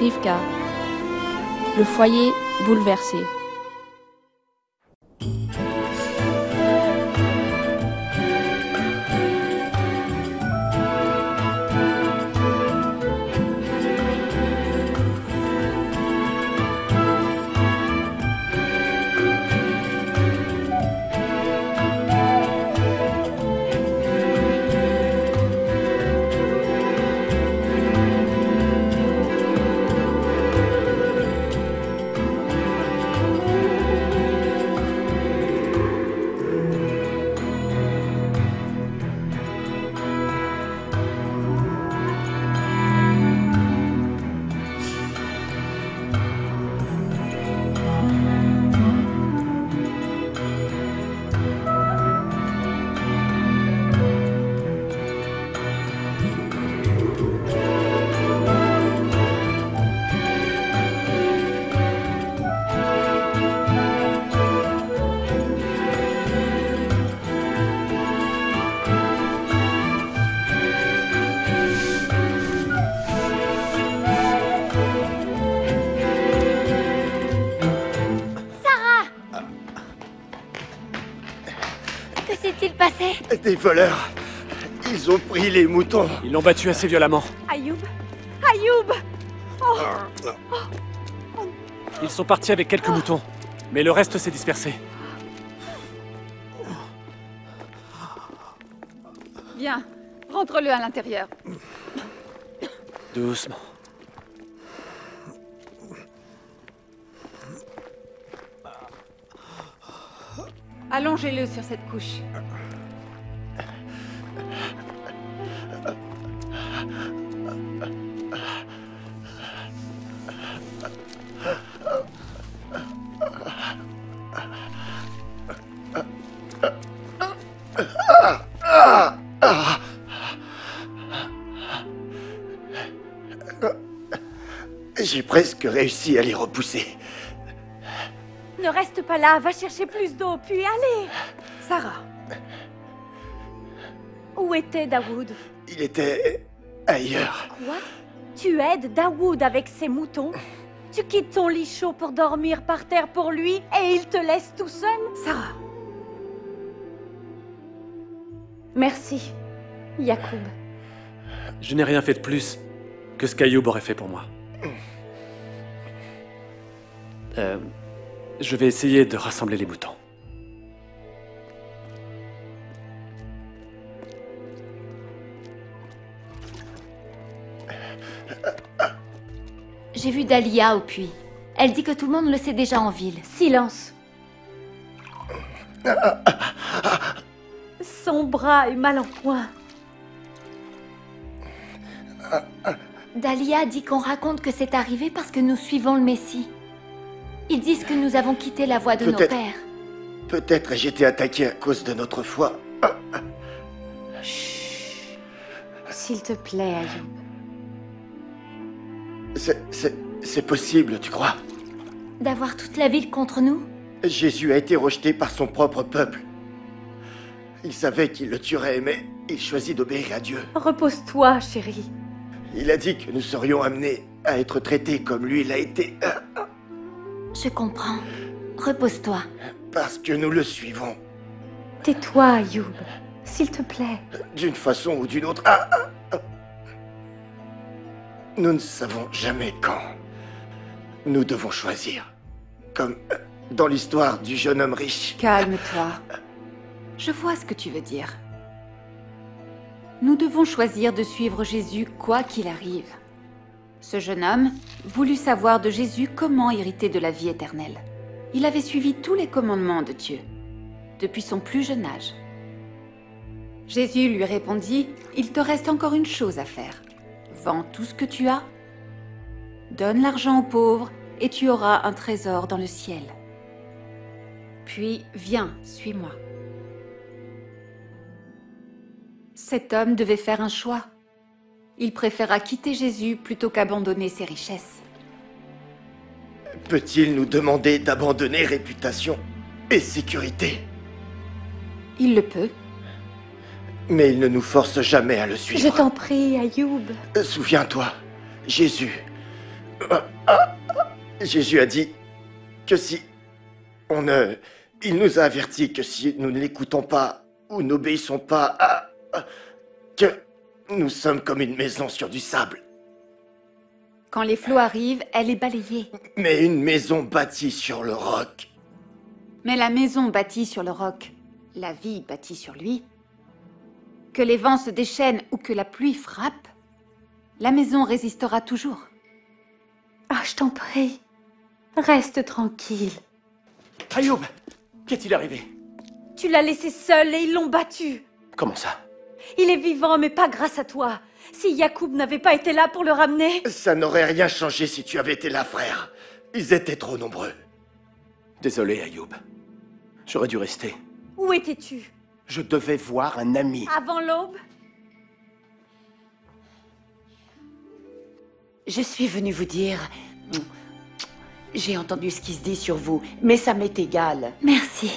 Rivka. Le foyer bouleversé. Que s'est-il passé? Des voleurs. Ils ont pris les moutons. Ils l'ont battu assez violemment. Ayoub! Ayoub! Ils sont partis avec quelques moutons, mais le reste s'est dispersé. Viens, rentre-le à l'intérieur. Doucement. Allongez-le sur cette couche. J'ai presque réussi à les repousser. Ne reste pas là, va chercher plus d'eau, puis allez. Sarah. Où était Daoud? Il était ailleurs. Quoi? Tu aides Daoud avec ses moutons? Tu quittes ton lit chaud pour dormir par terre pour lui et il te laisse tout seul? Sarah. Merci, Yacoub. Je n'ai rien fait de plus que ce qu'Ayoub aurait fait pour moi. Je vais essayer de rassembler les moutons. J'ai vu Dalia au puits. Elle dit que tout le monde le sait déjà en ville. Silence. Son bras est mal en point. Dalia dit qu'on raconte que c'est arrivé parce que nous suivons le Messie. Ils disent que nous avons quitté la voie de nos pères. Peut-être ai-je été attaqué à cause de notre foi. Chut. S'il te plaît, Ayoub. C'est possible, tu crois? D'avoir toute la ville contre nous? Jésus a été rejeté par son propre peuple. Il savait qu'il le tuerait, mais il choisit d'obéir à Dieu. Repose-toi, chérie. Il a dit que nous serions amenés à être traités comme lui l'a été. Je comprends. Repose-toi. Parce que nous le suivons. Tais-toi, Ayoub. S'il te plaît. D'une façon ou d'une autre. Nous ne savons jamais quand. Nous devons choisir. Comme dans l'histoire du jeune homme riche. Calme-toi. Je vois ce que tu veux dire. Nous devons choisir de suivre Jésus quoi qu'il arrive. Ce jeune homme voulut savoir de Jésus comment hériter de la vie éternelle. Il avait suivi tous les commandements de Dieu, depuis son plus jeune âge. Jésus lui répondit, « Il te reste encore une chose à faire. Vends tout ce que tu as, donne l'argent aux pauvres, et tu auras un trésor dans le ciel. Puis viens, suis-moi. » Cet homme devait faire un choix. Il préféra quitter Jésus plutôt qu'abandonner ses richesses. Peut-il nous demander d'abandonner réputation et sécurité? Il le peut. Mais il ne nous force jamais à le suivre. Je t'en prie, Ayoub. Souviens-toi, Jésus, Jésus a dit que si on ne... Il nous a avertis que si nous ne l'écoutons pas ou n'obéissons pas que nous sommes comme une maison sur du sable. Quand les flots arrivent, elle est balayée. Mais une maison bâtie sur le roc. Mais la maison bâtie sur le roc, la vie bâtie sur lui, que les vents se déchaînent ou que la pluie frappe, la maison résistera toujours. Ah, je t'en prie. Reste tranquille. Ayoub, qu'est-il arrivé? Tu l'as laissé seul et ils l'ont battu. Comment ça? Il est vivant, mais pas grâce à toi. Si Yacoub n'avait pas été là pour le ramener... Ça n'aurait rien changé si tu avais été là, frère. Ils étaient trop nombreux. Désolé, Ayoub. J'aurais dû rester. Où étais-tu? Je devais voir un ami. Avant l'aube? Je suis venue vous dire... J'ai entendu ce qui se dit sur vous, mais ça m'est égal. Merci.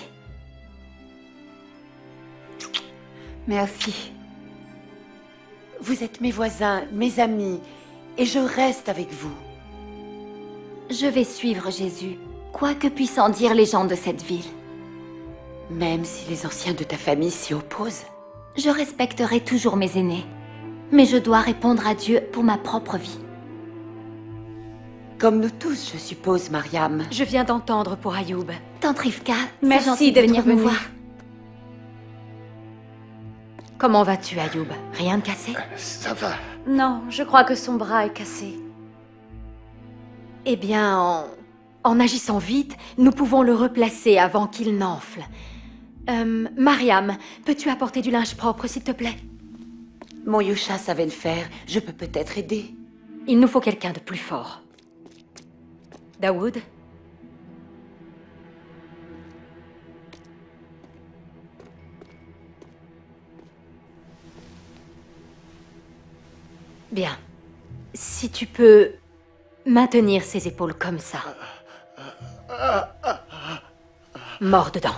Merci. Vous êtes mes voisins, mes amis, et je reste avec vous. Je vais suivre Jésus, quoi que puissent en dire les gens de cette ville. Même si les anciens de ta famille s'y opposent. Je respecterai toujours mes aînés, mais je dois répondre à Dieu pour ma propre vie. Comme nous tous, je suppose, Mariam. Je viens d'entendre pour Ayoub. Tante Rivka, c'est Merci gentil de d'être venir me venue. voir. Comment vas-tu, Ayoub? Rien de cassé? Ça va. Non, je crois que son bras est cassé. Eh bien, en agissant vite, nous pouvons le replacer avant qu'il n'enfle. Mariam, peux-tu apporter du linge propre, s'il te plaît? Mon Yusha savait le faire. Je peux peut-être aider. Il nous faut quelqu'un de plus fort. Daoud? Bien. Si tu peux maintenir ses épaules comme ça. Mort dedans.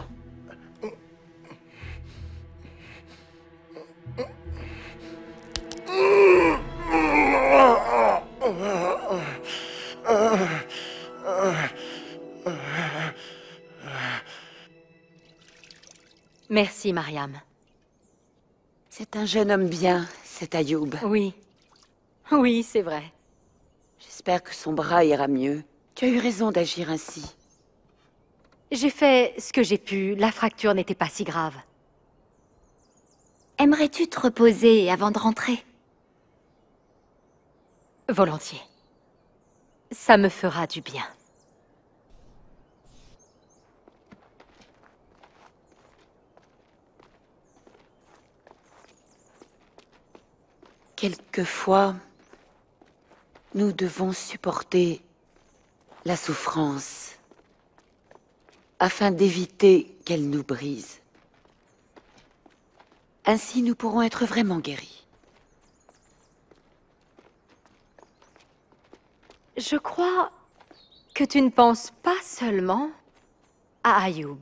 Merci, Mariam. C'est un jeune homme bien, cet Ayoub. Oui. Oui, c'est vrai. J'espère que son bras ira mieux. Tu as eu raison d'agir ainsi. J'ai fait ce que j'ai pu. La fracture n'était pas si grave. Aimerais-tu te reposer avant de rentrer? Volontiers. Ça me fera du bien. Quelquefois, nous devons supporter la souffrance afin d'éviter qu'elle nous brise. Ainsi, nous pourrons être vraiment guéris. Je crois que tu ne penses pas seulement à Ayoub.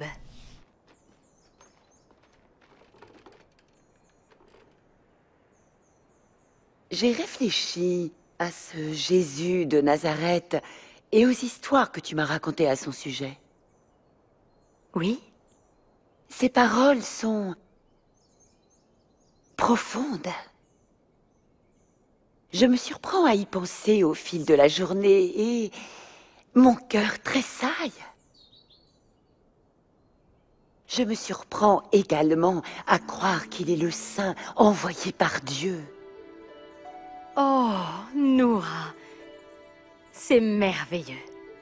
J'ai réfléchi à ce Jésus de Nazareth et aux histoires que tu m'as racontées à son sujet. Oui? Ces paroles sont profondes. Je me surprends à y penser au fil de la journée et mon cœur tressaille. Je me surprends également à croire qu'il est le saint envoyé par Dieu. Oh, Noura, c'est merveilleux.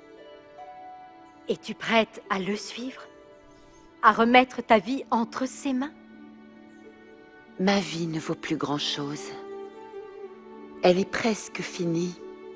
Es-tu prête à le suivre? À remettre ta vie entre ses mains? Ma vie ne vaut plus grand-chose. Elle est presque finie.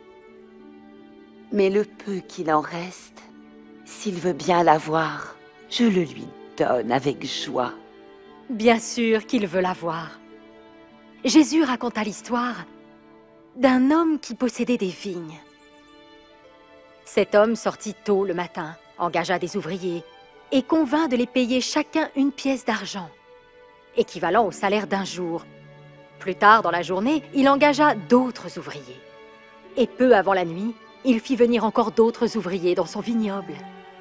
Mais le peu qu'il en reste, s'il veut bien l'avoir, je le lui donne avec joie. Bien sûr qu'il veut la voir. Jésus raconta l'histoire d'un homme qui possédait des vignes. Cet homme sortit tôt le matin, engagea des ouvriers et convint de les payer chacun une pièce d'argent, équivalent au salaire d'un jour. Plus tard dans la journée, il engagea d'autres ouvriers. Et peu avant la nuit, il fit venir encore d'autres ouvriers dans son vignoble.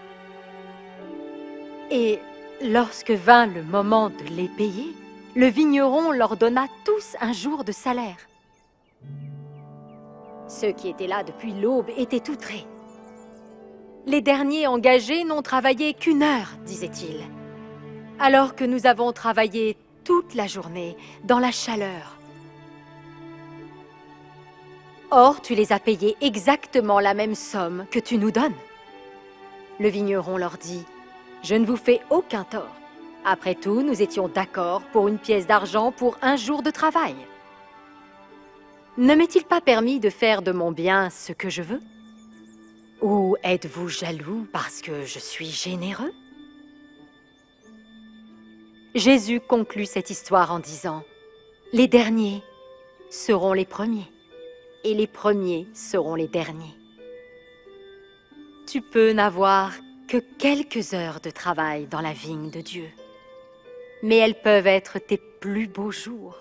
Et lorsque vint le moment de les payer, le vigneron leur donna tous un jour de salaire. Ceux qui étaient là depuis l'aube étaient outrés. Les derniers engagés n'ont travaillé qu'1 heure, disait-il, alors que nous avons travaillé toute la journée dans la chaleur. Or, tu les as payés exactement la même somme que tu nous donnes. Le vigneron leur dit, « Je ne vous fais aucun tort. Après tout, nous étions d'accord pour 1 pièce d'argent pour 1 jour de travail. Ne m'est-il pas permis de faire de mon bien ce que je veux? Ou êtes-vous jaloux parce que je suis généreux? » Jésus conclut cette histoire en disant, « Les derniers seront les premiers. Et les premiers seront les derniers. » Tu peux n'avoir que quelques heures de travail dans la vigne de Dieu, mais elles peuvent être tes plus beaux jours.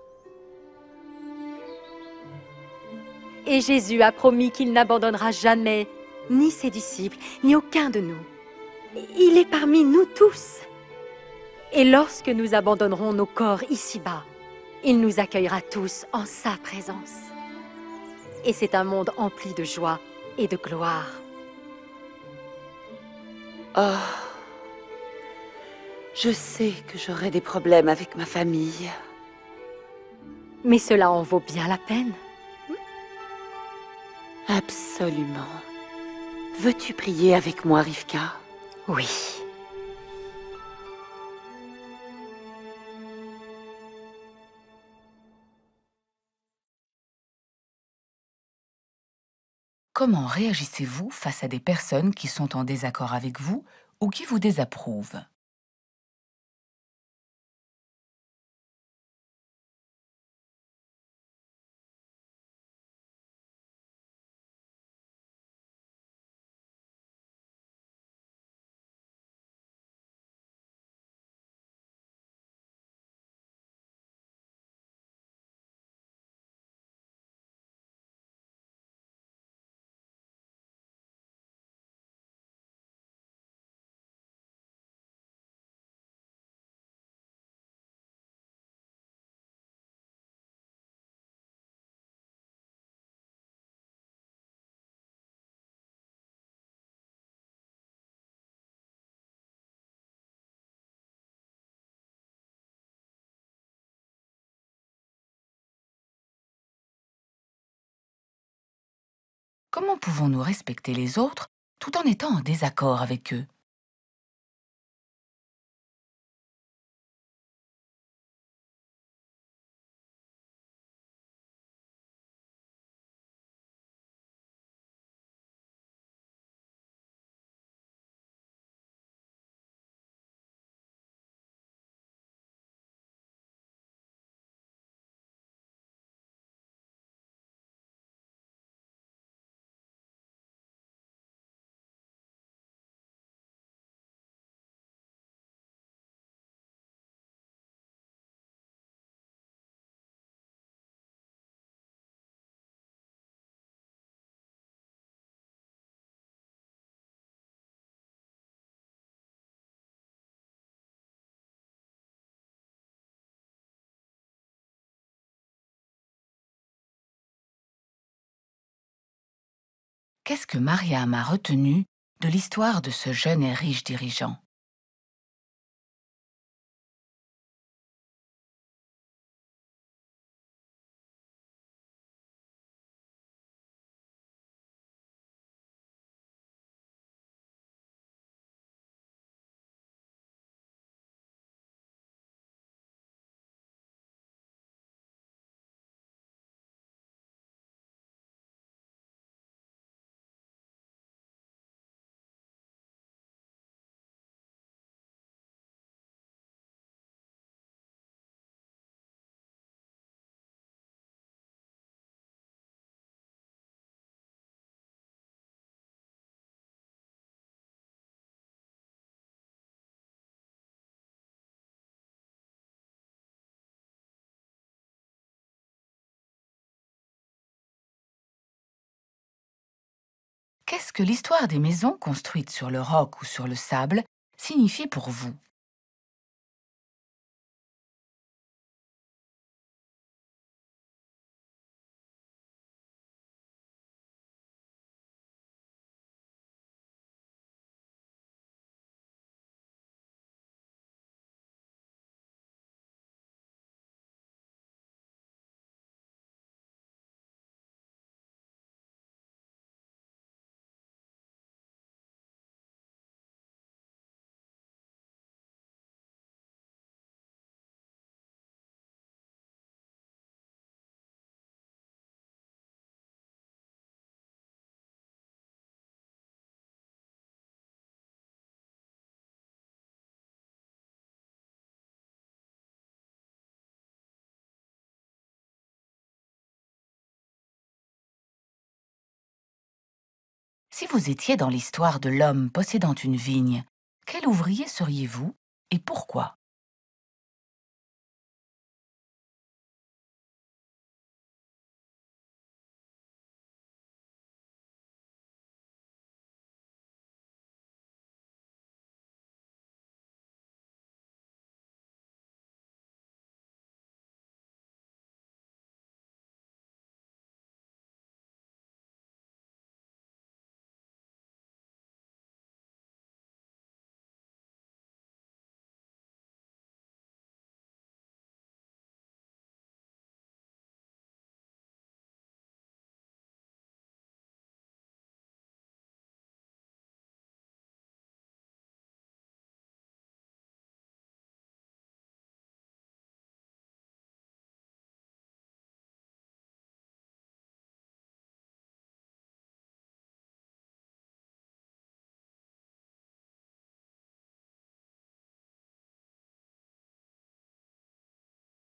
Et Jésus a promis qu'il n'abandonnera jamais ni ses disciples, ni aucun de nous. Il est parmi nous tous. Et lorsque nous abandonnerons nos corps ici-bas, il nous accueillera tous en sa présence. Et c'est un monde empli de joie et de gloire. Oh, je sais que j'aurai des problèmes avec ma famille. Mais cela en vaut bien la peine. Absolument. Veux-tu prier avec moi, Rivka? Oui. Comment réagissez-vous face à des personnes qui sont en désaccord avec vous ou qui vous désapprouvent? Comment pouvons-nous respecter les autres tout en étant en désaccord avec eux? Qu'est-ce que Mariam a retenu de l'histoire de ce jeune et riche dirigeant? qu'est-ce que l'histoire des maisons construites sur le roc ou sur le sable signifie pour vous? Si vous étiez dans l'histoire de l'homme possédant une vigne, quel ouvrier seriez-vous et pourquoi?